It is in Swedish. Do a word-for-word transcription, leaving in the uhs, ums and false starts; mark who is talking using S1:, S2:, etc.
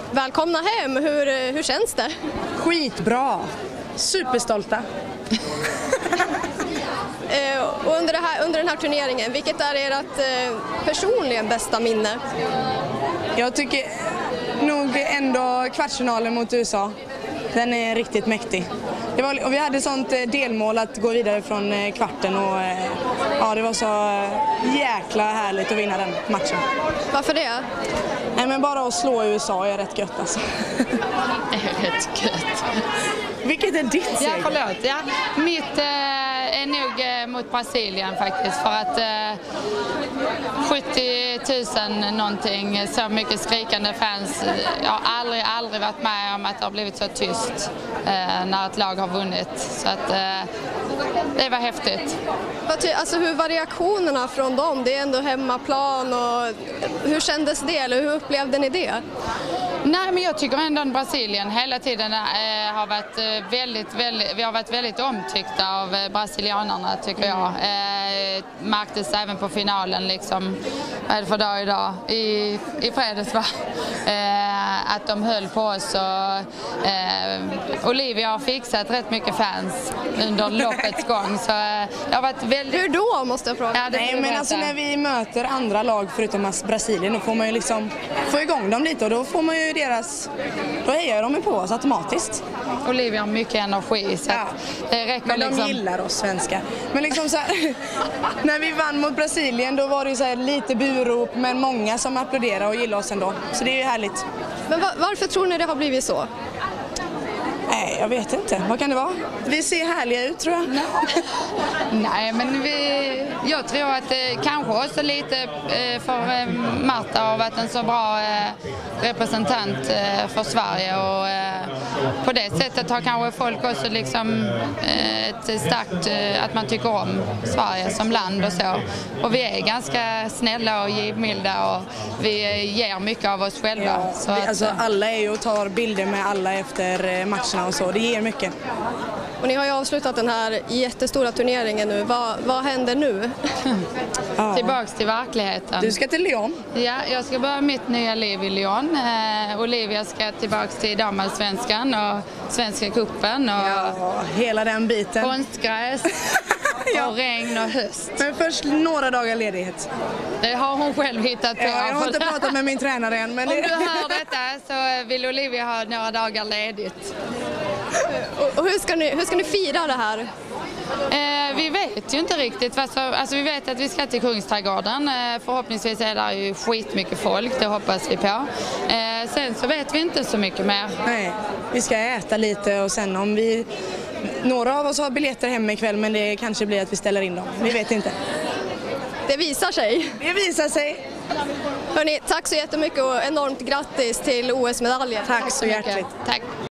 S1: Välkomna hem, hur, hur känns det?
S2: Skitbra, superstolta.
S1: eh, och under, det här, under den här turneringen, vilket är ert eh, personligen bästa minne?
S2: Jag tycker nog ändå kvartsfinalen mot U S A. Den är riktigt mäktig. Det var, och vi hade sånt delmål att gå vidare från kvarten och ja, det var så jäkla härligt att vinna den matchen.
S1: Varför det?
S2: Nej, men bara att slå U S A är rätt gött alltså.
S3: är rätt gött.
S2: Vilket är ditt seger?
S3: Ja, förlåt. Ja. Mitt eh, är nog eh, mot Brasilien faktiskt, för att eh, sjuttio tusen någonting, så mycket skrikande fans. Jag har aldrig, aldrig varit med om att det har blivit så tyst eh, när ett lag har vunnit. Så att eh, det var häftigt.
S1: Alltså, hur var reaktionerna från dem? Det är ändå hemmaplan och hur kändes det, eller hur upplevde ni det?
S3: Nej, men jag tycker ändå att Brasilien hela tiden eh, har varit väldigt, väldigt, vi har varit väldigt omtyckta av eh, brasilianerna, tycker jag. Eh, märktes även på finalen, liksom, vad är det för dag idag? I, i fredags, va? Eh, att de höll på oss och eh, Olivia har fixat rätt mycket fans under loppets gång. Så eh, det har varit väldigt...
S1: Hur då, måste jag fråga?
S3: Ja,
S2: Nej, men alltså när vi möter andra lag förutom Brasilien, då får man ju liksom få igång dem lite och då får man ju deras, då hejar de på oss automatiskt.
S3: Olivia har mycket energi, så
S2: ja.
S3: Det räcker.
S2: Men de
S3: liksom...
S2: gillar oss svenskar. Men liksom så här, när vi vann mot Brasilien, då var det ju så här lite burop, men många som applåderar och gillar oss ändå. Så det är ju härligt.
S1: Men var, varför tror ni det har blivit så?
S2: Nej, jag vet inte. Vad kan det vara? Vi ser härliga ut, tror jag.
S3: Nej, men vi, jag tror att det kanske också lite eh, för eh, Marta har varit en så bra eh, representant eh, för Sverige, och eh, på det sättet har kanske folk också liksom eh, ett starkt, eh, att man tycker om Sverige som land och så. Och vi är ganska snälla och givmilda och vi eh, ger mycket av oss själva.
S2: Ja,
S3: så
S2: vi,
S3: att,
S2: alltså, alla är ju och tar bilder med alla efter matcherna och så. Det ger mycket.
S1: Och ni har ju avslutat den här jättestora turneringen nu. Vad, vad händer nu?
S3: ja. Tillbaks till verkligheten.
S2: Du ska till Lyon.
S3: Ja, jag ska börja mitt nya liv i Lyon. Eh, Olivia ska tillbaks till damallsvenskan och Svenska cupen och
S2: ja, hela den biten.
S3: Konstgräs
S2: ja.
S3: och regn och höst.
S2: Men först några dagar ledighet.
S3: Det har hon själv hittat på.
S2: Ja, jag har inte pratat med min tränare än. Men
S3: om du hör detta så vill Olivia ha några dagar ledigt.
S1: Och hur ska ni, hur ska ni fira det här?
S3: Eh, vi vet ju inte riktigt. Alltså, vi vet att vi ska till Kungsträdgården. Eh, förhoppningsvis är det ju skitmycket folk, det hoppas vi på. Eh, sen så vet vi inte så mycket mer.
S2: Nej, vi ska äta lite och sen om vi... Några av oss har biljetter hem ikväll, men det kanske blir att vi ställer in dem. Vi vet inte.
S1: Det visar sig.
S2: Det visar sig.
S1: Hörrni, tack så jättemycket och enormt grattis till O S-medaljen.
S2: Tack så hjärtligt.
S3: Tack.